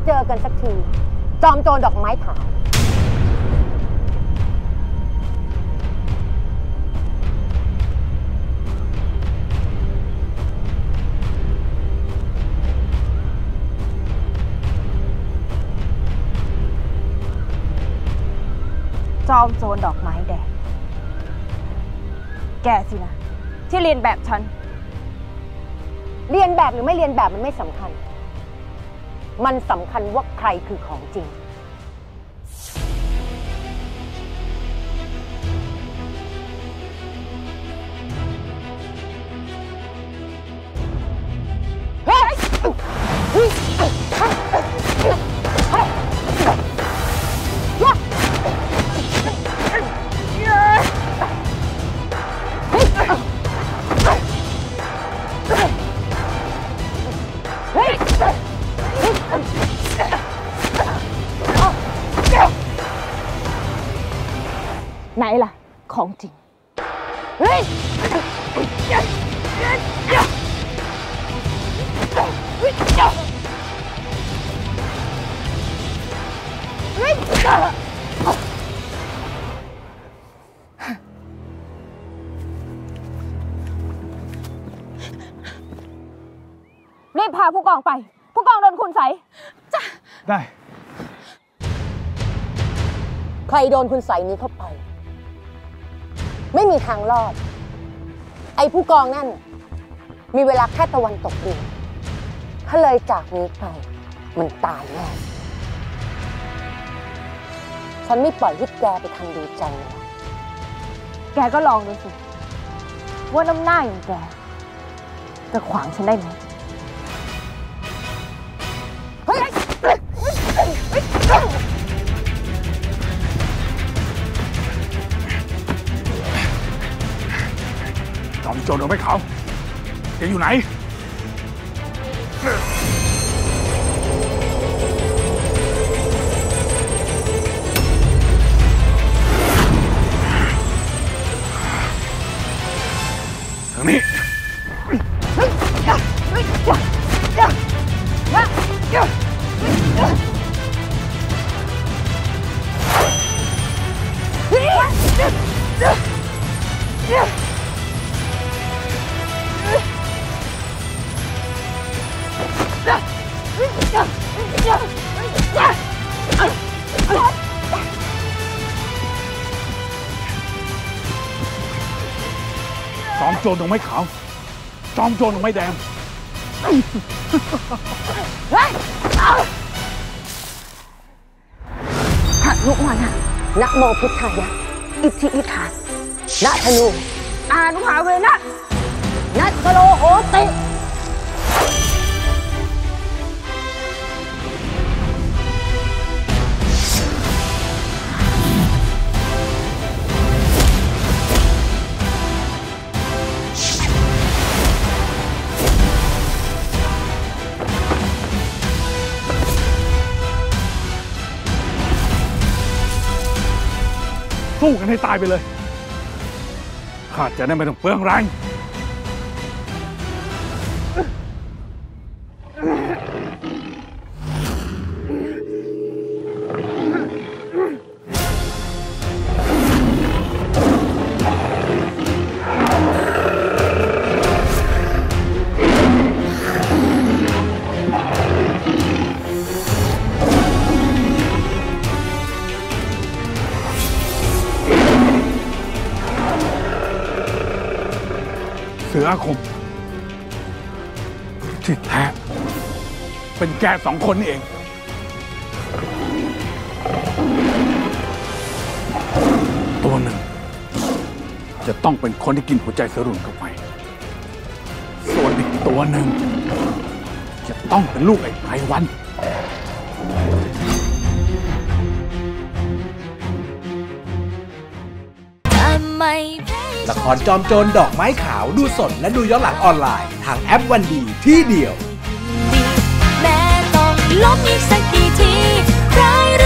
เจอกันสักทีจอมโจรดอกไม้ขาวจอมโจรดอกไม้แดงแกสินะที่เรียนแบบฉันเรียนแบบหรือไม่เรียนแบบมันไม่สำคัญมันสำคัญว่าใครคือของจริงไหนล่ะของจริงรีบพาผู้กองไปผู้กองโดนคุณใส่จ้ะได้ใครโดนคุณใส่นี้เข้าไปไม่มีทางรอดไอ้ผู้กองนั่นมีเวลาแค่ตะวันตกดินถ้าเลยจากนี้ไปมันตายแน่ฉันไม่ปล่อยให้แกไปทำดูใจเลยแกก็ลองดูสิว่าน้ำหน้าอย่างแกจะขวางฉันได้ไหมจอมโจรเอาไว้เขาแกอยู่ไหนทางนี้จอมโจรดอกไม้ขาวจอมโจรดอกไม้แดงหัดลุกมานะนะโมพุทธายะอิทธิอิทานนะธนูอานุภาเวนะนัสโลโหติสู้กันให้ตายไปเลยข้าจะได้ไม่ต้องเปลืองแรงเสืออาคมที่แท้เป็นแกสองคนนี่เองตัวหนึ่งจะต้องเป็นคนที่กินหัวใจเสือรุ่นเข้าไปส่วนอีกตัวหนึ่งจะต้องเป็นลูกไอ้ไพวันละครจอมโจรดอกไม้ขาวดูสดและดูย้อนหลังออนไลน์ทางแอปวันดีที่เดียวแม้ต้องล้มอีกสักกี่ทีใคร